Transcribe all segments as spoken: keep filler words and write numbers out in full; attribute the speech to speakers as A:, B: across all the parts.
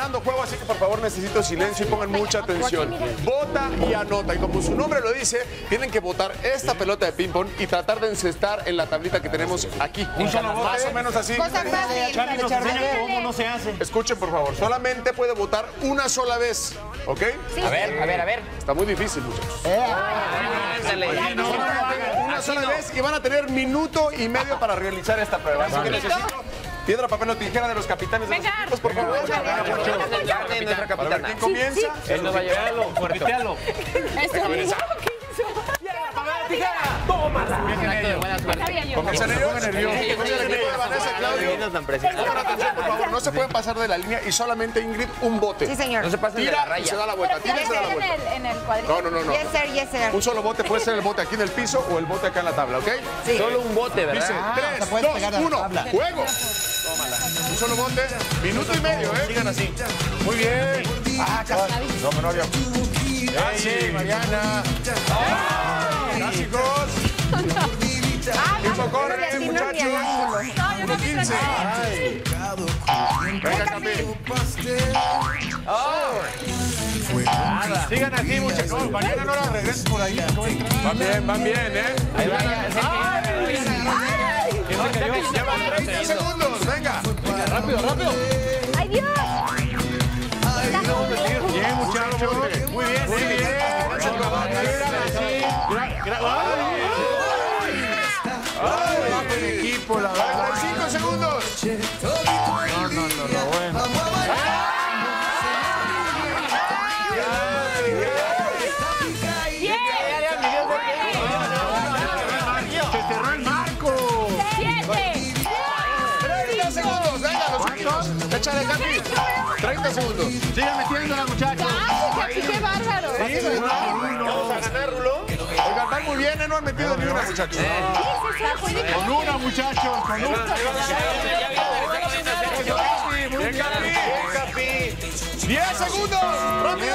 A: estrenando juego, así que por favor necesito silencio y pongan mucha atención. Vota y anota. Y como su nombre lo dice, tienen que botar esta pelota de ping-pong y tratar de encestar en la tablita que tenemos aquí. Un solo bote. Más o menos así.
B: Charlie nos enseña cómo no se hace.
A: Escuchen, por favor. Solamente puede votar una sola vez. ¿Ok?
C: Sí. A ver, a ver, a ver.
A: Está muy difícil, muchachos.
C: Eh,
A: Una sola vez y van a tener minuto y medio para realizar esta prueba. Así que necesito piedra, papel o tijera de los capitanes de los equipos, por favor.
C: Para ver
A: quién comienza.
C: Él no va a llevarlo. Fuertealo. Tómala.
A: Pónganse nerviosos. Vanessa, Claudio. Pongan atención, por favor. No se pueden pasar de la línea y solamente, Ingrid, un bote.
D: Sí, señor.
C: No se pasen de la
A: Tira y se
C: raya.
A: da la vuelta. Tira y se da la vuelta.
E: En el cuadrito.
A: No, no, no, no.
D: Yes, sir, yes, sir.
A: Un solo bote puede ser el bote aquí en el piso o el bote acá en la tabla, ¿ok?
D: Sí.
C: Solo un bote, ¿verdad?
A: Dice
B: se
A: tres,
B: puede
A: dos,
B: pegar a la
A: uno,
B: tabla.
A: juego. Un solo bote, minuto y medio, ¿eh?
B: Sigan así.
A: Muy bien. Ah, casi. No, no había. Casi, Mariana. Casi, Jos. Tiempo corre, muchachos. uno quince. Venga, Capi.
B: Sigan así, muchachos. No, mañana no la regreses por ahí.
A: Van bien, van bien, ¿eh?
C: Ahí va, ya.
A: Llevan treinta segundos, venga.
B: Rápido, rápido.
E: ¡Ay, Dios!
B: Bien, muchachos. Muy bien, muy bien.
A: Equipo, la verdad. cinco segundos.
B: No, no, no, no, bueno. Se cerró el marco.
E: ¡Siete!
A: treinta segundos, venga, los últimos. Échale, Capi. treinta segundos.
B: Sigan metiéndola, muchachos.
E: ¡Ay, qué bárbaro!
A: Vamos a ganar, Rulo. Oigan, van muy bien, ¿eh? No han metido ni una, muchachos.
B: Con una, muchachos, con una.
A: Bien, Capi. Bien, Capi. diez segundos. ¡Rápido!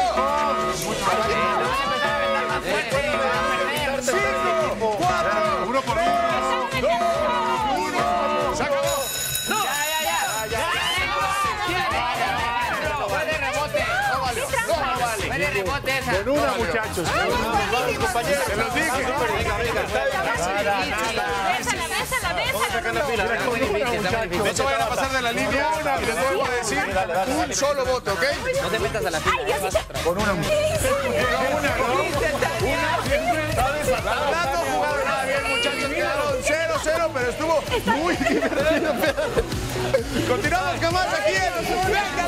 A: cinco, cuatro,
B: Uno por uno.
A: dos, uno. Se acabó.
C: Vale, rebote esa.
B: Con una, muchachos.
A: Compañeros, se los dije.
C: Venga, venga.
E: ¡Bésala, bésala, bésala!
C: Muy difícil, está muy
A: No
C: difícil.
A: se vayan a pasar de la línea y les vuelvo a decir un solo voto, ¿ok?
C: No te metas a la fila.
B: Con una, muchachos.
A: Hablando, jugaron nada bien, muchachos. Quedaron cero cero, pero estuvo muy divertido. Continuamos con más aquí en Venga.